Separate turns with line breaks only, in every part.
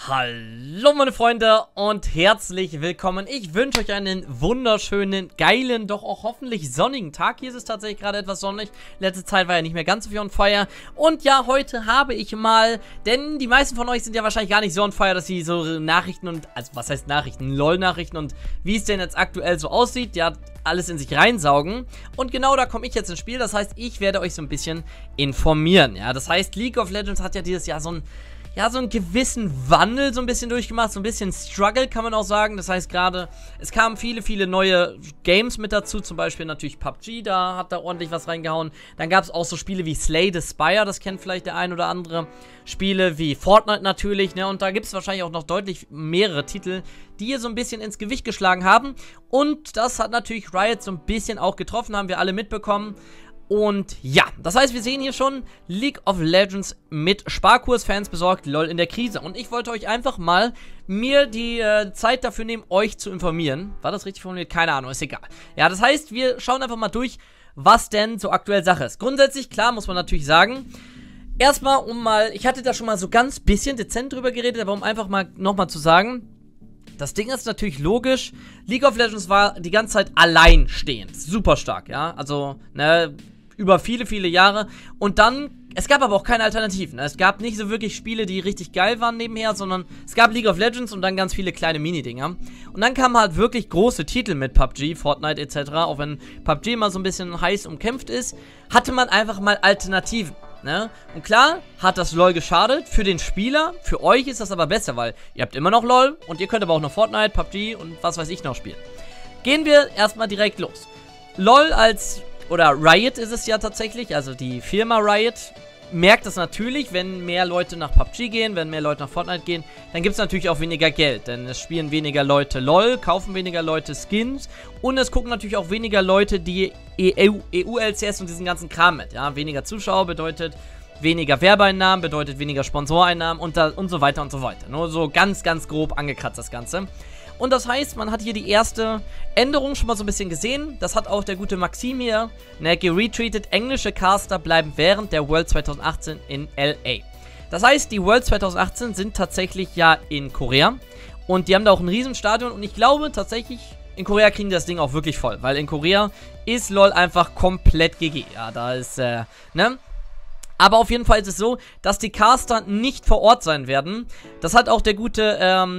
Hallo meine Freunde und herzlich willkommen. Ich wünsche euch einen wunderschönen, geilen, doch auch hoffentlich sonnigen Tag. Hier ist es tatsächlich gerade etwas sonnig. Letzte Zeit war ja nicht mehr ganz so viel on fire. Und ja, heute habe ich mal, denn die meisten von euch sind ja wahrscheinlich gar nicht so on fire, dass sie so Nachrichten und, also was heißt Nachrichten? LOL-Nachrichten und wie es denn jetzt aktuell so aussieht, ja, alles in sich reinsaugen. Und genau da komme ich jetzt ins Spiel. Das heißt, ich werde euch so ein bisschen informieren. Ja, das heißt, League of Legends hat ja dieses Jahr so einen gewissen Wandel so ein bisschen durchgemacht, so ein bisschen Struggle kann man auch sagen. Das heißt gerade, es kamen viele neue Games mit dazu, zum Beispiel natürlich PUBG, da hat da ordentlich was reingehauen. Dann gab es auch so Spiele wie Slay the Spire, das kennt vielleicht der ein oder andere. Spiele wie Fortnite natürlich, ne, und da gibt es wahrscheinlich auch noch deutlich mehrere Titel, die hier so ein bisschen ins Gewicht geschlagen haben. Und das hat natürlich Riot so ein bisschen auch getroffen, haben wir alle mitbekommen. Und ja, das heißt, wir sehen hier schon League of Legends mit Sparkurs-Fans besorgt, LOL in der Krise. Und ich wollte euch einfach mal mir die Zeit dafür nehmen, euch zu informieren. War das richtig formuliert? Keine Ahnung, ist egal. Ja, das heißt, wir schauen einfach mal durch, was denn so aktuell Sache ist. Grundsätzlich, klar, muss man natürlich sagen, erstmal ich hatte da schon mal so ganz bisschen dezent drüber geredet, aber um einfach mal nochmal zu sagen, das Ding ist natürlich logisch, League of Legends war die ganze Zeit alleinstehend, super stark, ja, also, ne, über viele Jahre. Und dann, es gab aber auch keine Alternativen. Es gab nicht so wirklich Spiele, die richtig geil waren nebenher, sondern es gab League of Legends und dann ganz viele kleine Mini-Dinger. Und dann kamen halt wirklich große Titel mit PUBG, Fortnite etc. Auch wenn PUBG mal so ein bisschen heiß umkämpft ist, hatte man einfach mal Alternativen. Ne? Und klar, hat das LOL geschadet für den Spieler, für euch ist das aber besser, weil ihr habt immer noch LOL und ihr könnt aber auch noch Fortnite, PUBG und was weiß ich noch spielen. Gehen wir erstmal direkt los. LOL oder Riot ist es ja tatsächlich, also die Firma Riot merkt das natürlich, wenn mehr Leute nach PUBG gehen, wenn mehr Leute nach Fortnite gehen, dann gibt es natürlich auch weniger Geld, denn es spielen weniger Leute LOL, kaufen weniger Leute Skins und es gucken natürlich auch weniger Leute die EU-LCS und diesen ganzen Kram mit, ja, weniger Zuschauer bedeutet weniger Werbeeinnahmen, bedeutet weniger Sponsoreinnahmen und so weiter und so weiter, nur so ganz grob angekratzt das Ganze. Und das heißt, man hat hier die erste Änderung schon mal so ein bisschen gesehen. Das hat auch der gute Maxim hier, ne, geretweetet. Englische Caster bleiben während der World 2018 in LA. Das heißt, die World 2018 sind tatsächlich ja in Korea. Und die haben da auch ein Riesenstadion. Und ich glaube tatsächlich, in Korea kriegen die das Ding auch wirklich voll. Weil in Korea ist LOL einfach komplett GG. Ja, da ist, ne? Aber auf jeden Fall ist es so, dass die Caster nicht vor Ort sein werden. Das hat auch der gute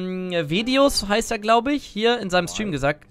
Videos, heißt er, glaube ich, hier in seinem Stream gesagt.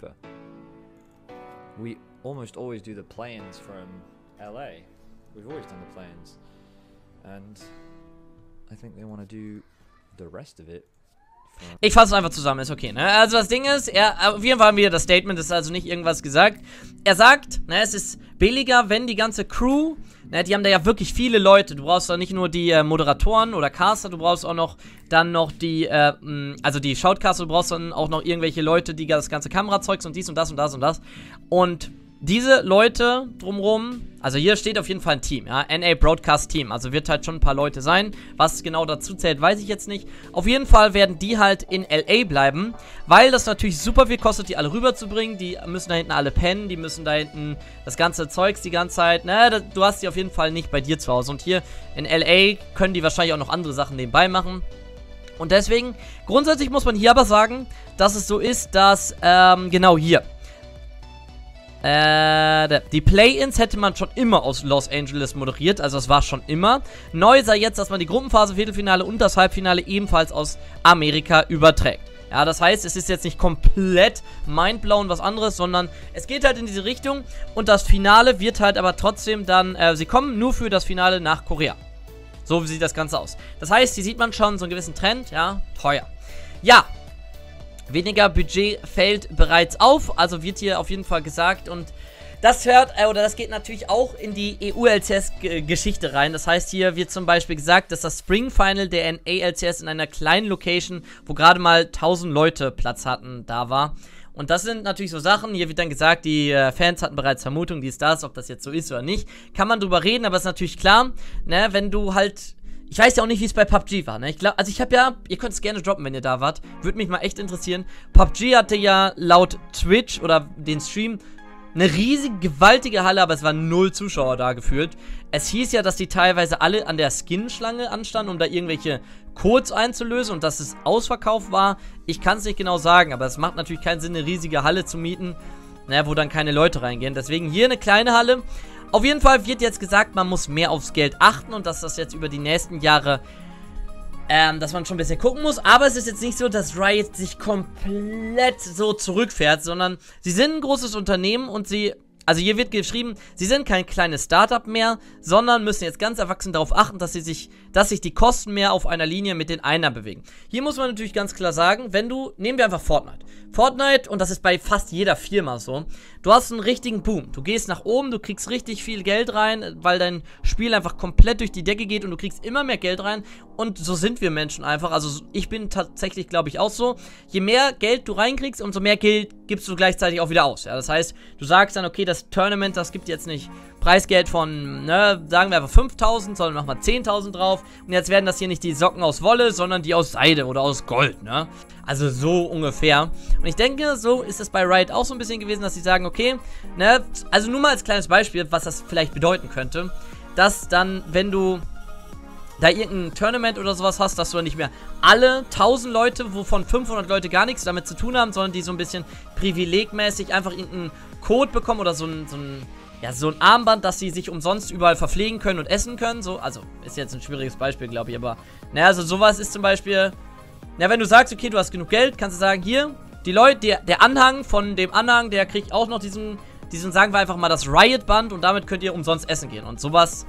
We almost always do the play-ins from LA. We've always done the play-ins. And I think they want to do the rest of it.
Ich fasse es einfach zusammen, ist okay, ne? Also das Ding ist, auf jeden Fall haben wir das Statement, ist also nicht irgendwas gesagt. Er sagt, ne, es ist billiger, wenn die ganze Crew, ne, die haben da ja wirklich viele Leute. Du brauchst da nicht nur die Moderatoren oder Caster, du brauchst auch noch dann noch die, also die Shoutcaster, du brauchst dann auch noch irgendwelche Leute, die das ganze Kamerazeugs und dies und das und das und das. Und diese Leute drumherum, also hier steht auf jeden Fall ein Team, ja, NA Broadcast Team, also wird halt schon ein paar Leute sein, was genau dazu zählt, weiß ich jetzt nicht. Auf jeden Fall werden die halt in LA bleiben, weil das natürlich super viel kostet, die alle rüberzubringen, die müssen da hinten alle pennen, die müssen da hinten das ganze Zeugs die ganze Zeit, ne, du hast die auf jeden Fall nicht bei dir zu Hause und hier in LA können die wahrscheinlich auch noch andere Sachen nebenbei machen. Und deswegen, grundsätzlich muss man hier aber sagen, dass es so ist, dass, genau hier, die Play-Ins hätte man schon immer aus Los Angeles moderiert, also das war schon immer. Neu sei jetzt, dass man die Gruppenphase, Viertelfinale und das Halbfinale ebenfalls aus Amerika überträgt. Ja, das heißt, es ist jetzt nicht komplett mindblown was anderes, sondern es geht halt in diese Richtung und das Finale wird halt aber trotzdem dann, sie kommen nur für das Finale nach Korea. So sieht das Ganze aus. Das heißt, hier sieht man schon so einen gewissen Trend, ja, teuer. Ja. Weniger Budget fällt bereits auf, also wird hier auf jeden Fall gesagt und das das geht natürlich auch in die EU-LCS-Geschichte rein. Das heißt, hier wird zum Beispiel gesagt, dass das Spring Final der NA-LCS in einer kleinen Location, wo gerade mal 1000 Leute Platz hatten, da war. Und das sind natürlich so Sachen, hier wird dann gesagt, die Fans hatten bereits Vermutungen, dies, das, ob das jetzt so ist oder nicht. Kann man drüber reden, aber ist natürlich klar, ne, wenn du halt... Ich weiß ja auch nicht, wie es bei PUBG war, ne? Ich glaube, also ich habe ja, ihr könnt es gerne droppen, wenn ihr da wart. Würde mich mal echt interessieren. PUBG hatte ja laut Twitch oder den Stream eine riesige, gewaltige Halle, aber es waren 0 Zuschauer da gefühlt. Es hieß ja, dass die teilweise alle an der Skin-Schlange anstanden, um da irgendwelche Codes einzulösen und dass es ausverkauft war. Ich kann es nicht genau sagen, aber es macht natürlich keinen Sinn, eine riesige Halle zu mieten, naja, wo dann keine Leute reingehen. Deswegen hier eine kleine Halle. Auf jeden Fall wird jetzt gesagt, man muss mehr aufs Geld achten und dass das jetzt über die nächsten Jahre, dass man schon ein bisschen gucken muss. Aber es ist jetzt nicht so, dass Riot sich komplett so zurückfährt, sondern sie sind ein großes Unternehmen und also hier wird geschrieben, sie sind kein kleines Startup mehr, sondern müssen jetzt ganz erwachsen darauf achten, dass sich die Kosten mehr auf einer Linie mit den Einnahmen bewegen. Hier muss man natürlich ganz klar sagen, nehmen wir einfach Fortnite. Fortnite, und das ist bei fast jeder Firma so, du hast einen richtigen Boom. Du gehst nach oben, du kriegst richtig viel Geld rein, weil dein Spiel einfach komplett durch die Decke geht und du kriegst immer mehr Geld rein. Und so sind wir Menschen einfach. Also ich bin tatsächlich, glaube ich, auch so. Je mehr Geld du reinkriegst, umso mehr Geld gibst du gleichzeitig auch wieder aus. Ja, das heißt, du sagst dann, okay, das Tournament, das gibt jetzt nicht Preisgeld von, sagen wir einfach 5.000, sondern nochmal 10.000 drauf. Und jetzt werden das hier nicht die Socken aus Wolle, sondern die aus Seide oder aus Gold, ne? Also so ungefähr. Und ich denke, so ist es bei Riot auch so ein bisschen gewesen, dass sie sagen, okay, ne, also nur mal als kleines Beispiel, was das vielleicht bedeuten könnte, dass dann, wenn du da irgendein Tournament oder sowas hast, dass du dann nicht mehr alle 1000 Leute, wovon 500 Leute gar nichts damit zu tun haben, sondern die so ein bisschen privilegmäßig einfach irgendeinen Code bekommen oder so ein Armband, dass sie sich umsonst überall verpflegen können und essen können. So, also ist jetzt ein schwieriges Beispiel, glaube ich, aber naja, also sowas ist zum Beispiel, na, wenn du sagst, okay, du hast genug Geld, kannst du sagen, hier, die Leute, der Anhang von dem Anhang, der kriegt auch noch diesen, sagen wir einfach mal, das Riot-Band und damit könnt ihr umsonst essen gehen. Und sowas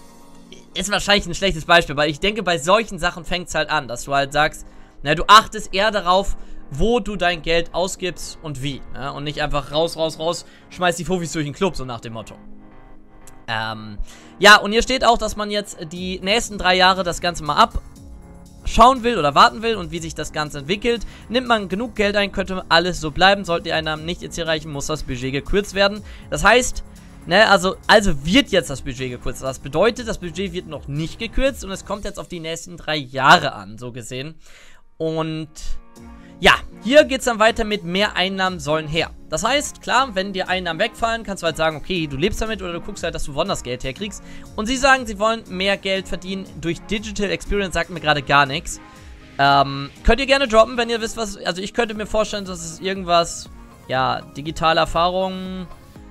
ist wahrscheinlich ein schlechtes Beispiel, weil ich denke, bei solchen Sachen fängt es halt an, dass du halt sagst, na, du achtest eher darauf, wo du dein Geld ausgibst und wie. Ja? Und nicht einfach raus, schmeiß die Fufis durch den Club, so nach dem Motto. Ja, und hier steht auch, dass man jetzt die nächsten 3 Jahre das Ganze mal abschauen will oder warten will und wie sich das Ganze entwickelt. Nimmt man genug Geld ein, könnte alles so bleiben. Sollten die Einnahmen nicht ins Ziel reichen, muss das Budget gekürzt werden. Das heißt, ne, also wird jetzt das Budget gekürzt. Das bedeutet, das Budget wird noch nicht gekürzt und es kommt jetzt auf die nächsten 3 Jahre an, so gesehen. Und ja, hier geht es dann weiter mit mehr Einnahmen sollen her. Das heißt, klar, wenn dir Einnahmen wegfallen, kannst du halt sagen, okay, du lebst damit oder du guckst halt, dass du woanders Geld herkriegst. Und sie sagen, sie wollen mehr Geld verdienen durch Digital Experience, sagt mir gerade gar nichts. Könnt ihr gerne droppen, wenn ihr wisst, was, also ich könnte mir vorstellen, dass es irgendwas, ja, digitale Erfahrungen.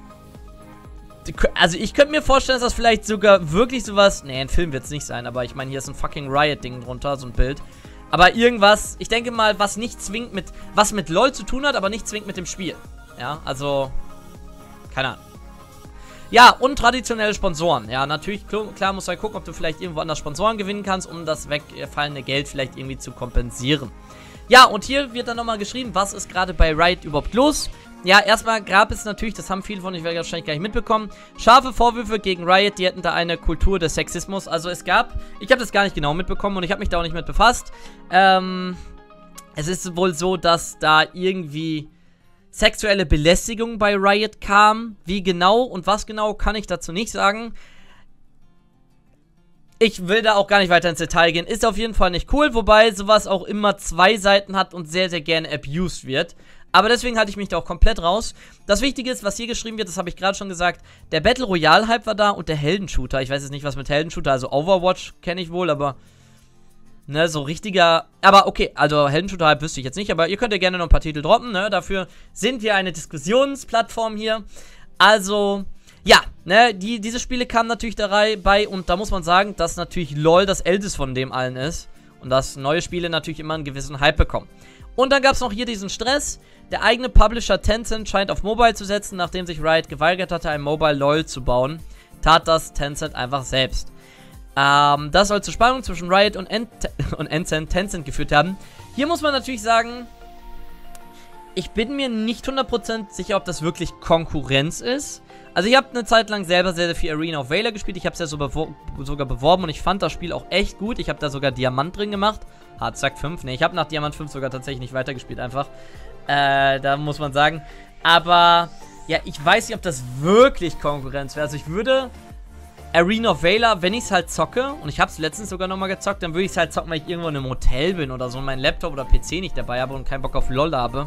Also ich könnte mir vorstellen, dass das vielleicht sogar wirklich sowas, nee, ein Film wird es nicht sein, aber ich meine, hier ist ein fucking Riot-Ding drunter, so ein Bild. Aber irgendwas, ich denke mal, was nicht zwingend was mit LOL zu tun hat, aber nicht zwingend mit dem Spiel. Ja, also, keine Ahnung. Ja, und traditionelle Sponsoren. Ja, natürlich, klar musst du halt gucken, ob du vielleicht irgendwo anders Sponsoren gewinnen kannst, um das weggefallene Geld vielleicht irgendwie zu kompensieren. Ja, und hier wird dann nochmal geschrieben, was ist gerade bei Riot überhaupt los? Ja, erstmal gab es natürlich, das haben viele von euch wahrscheinlich gar nicht mitbekommen, scharfe Vorwürfe gegen Riot, die hätten da eine Kultur des Sexismus. Also ich habe das gar nicht genau mitbekommen und ich habe mich da auch nicht mit befasst. Es ist wohl so, dass da irgendwie sexuelle Belästigung bei Riot kam. Wie genau und was genau, kann ich dazu nicht sagen. Ich will da auch gar nicht weiter ins Detail gehen. Ist auf jeden Fall nicht cool, wobei sowas auch immer 2 Seiten hat und sehr, sehr gerne abused wird. Aber deswegen halte ich mich da auch komplett raus. Das Wichtige ist, was hier geschrieben wird, das habe ich gerade schon gesagt, der Battle Royale Hype war da und der Heldenshooter. Ich weiß jetzt nicht, was mit Heldenshooter, also Overwatch kenne ich wohl, aber ne, so richtiger, aber okay, also Heldenshooter Hype wüsste ich jetzt nicht, aber ihr könnt ja gerne noch ein paar Titel droppen, ne, dafür sind wir eine Diskussionsplattform hier. Also, ja, ne, diese Spiele kamen natürlich dabei und da muss man sagen, dass natürlich LOL das älteste von dem allen ist und dass neue Spiele natürlich immer einen gewissen Hype bekommen. Und dann gab es noch hier diesen Stress. Der eigene Publisher Tencent scheint auf Mobile zu setzen, nachdem sich Riot geweigert hatte, ein Mobile LOL zu bauen. Tat das Tencent einfach selbst. Das soll zur Spannung zwischen Riot und Tencent geführt haben. Hier muss man natürlich sagen, ich bin mir nicht 100% sicher, ob das wirklich Konkurrenz ist. Also ich habe eine Zeit lang selber sehr, sehr viel Arena of Valor gespielt. Ich habe es ja sogar beworben und ich fand das Spiel auch echt gut. Ich habe da sogar Diamant drin gemacht. Hardstack 5. Ne, ich habe nach Diamant 5 sogar tatsächlich nicht weitergespielt einfach. Da muss man sagen. Aber, ja, ich weiß nicht, ob das wirklich Konkurrenz wäre. Also ich würde Arena of Valor, wenn ich es halt zocke, und ich habe es letztens sogar nochmal gezockt, dann würde ich es halt zocken, weil ich irgendwo in einem Hotel bin oder so und mein Laptop oder PC nicht dabei habe und keinen Bock auf LOL habe.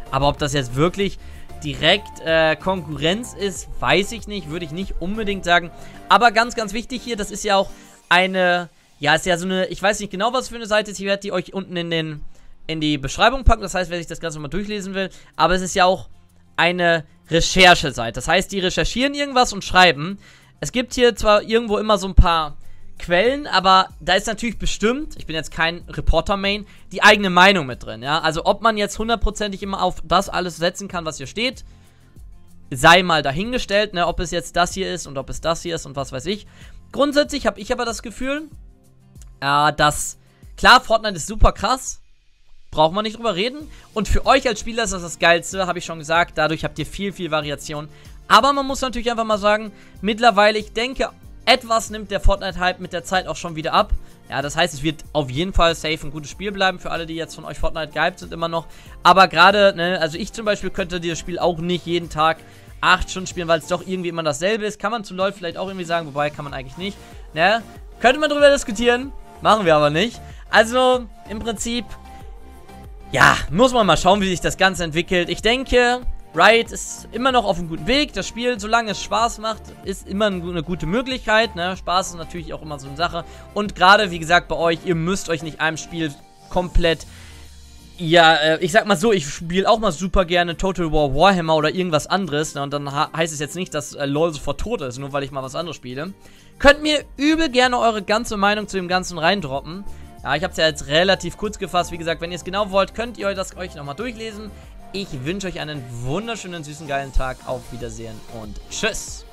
Aber ob das jetzt wirklich direkt Konkurrenz ist, weiß ich nicht, würde ich nicht unbedingt sagen. Aber ganz, ganz wichtig hier, das ist ja auch eine, ja, ist ja so eine, ich weiß nicht genau, was für eine Seite ist, ich werde die euch unten in die Beschreibung packen, das heißt, wer sich das Ganze mal durchlesen will, aber es ist ja auch eine Rechercheseite, das heißt, die recherchieren irgendwas und schreiben. Es gibt hier zwar irgendwo immer so ein paar Quellen, aber da ist natürlich bestimmt, ich bin jetzt kein Reporter-Main, die eigene Meinung mit drin, ja, also ob man jetzt hundertprozentig immer auf das alles setzen kann, was hier steht, sei mal dahingestellt, ne, ob es jetzt das hier ist und ob es das hier ist und was weiß ich. Grundsätzlich habe ich aber das Gefühl, dass, klar, Fortnite ist super krass, braucht man nicht drüber reden, und für euch als Spieler ist das Geilste, habe ich schon gesagt, dadurch habt ihr viel, viel Variation, aber man muss natürlich einfach mal sagen, mittlerweile, ich denke, etwas nimmt der Fortnite-Hype mit der Zeit auch schon wieder ab. Ja, das heißt, es wird auf jeden Fall safe ein gutes Spiel bleiben für alle, die jetzt von euch Fortnite gehypt sind immer noch. Aber gerade, ne, also ich zum Beispiel könnte dieses Spiel auch nicht jeden Tag 8 Stunden spielen, weil es doch irgendwie immer dasselbe ist. Kann man zu LoL vielleicht auch irgendwie sagen, wobei kann man eigentlich nicht. Ne? Könnte man drüber diskutieren, machen wir aber nicht. Also, im Prinzip, ja, muss man mal schauen, wie sich das Ganze entwickelt. Ich denke, Riot ist immer noch auf einem guten Weg. Das Spiel, solange es Spaß macht, ist immer eine gute Möglichkeit. Ne? Spaß ist natürlich auch immer so eine Sache. Und gerade, wie gesagt, bei euch, ihr müsst euch nicht einem Spiel komplett, ja, ich sag mal so, ich spiele auch mal super gerne Total War Warhammer oder irgendwas anderes. Ne? Und dann heißt es jetzt nicht, dass LoL sofort tot ist, nur weil ich mal was anderes spiele. Könnt mir übel gerne eure ganze Meinung zu dem Ganzen reindroppen. Ja, ich habe es ja jetzt relativ kurz gefasst. Wie gesagt, wenn ihr es genau wollt, könnt ihr das euch nochmal durchlesen. Ich wünsche euch einen wunderschönen, süßen, geilen Tag. Auf Wiedersehen und tschüss.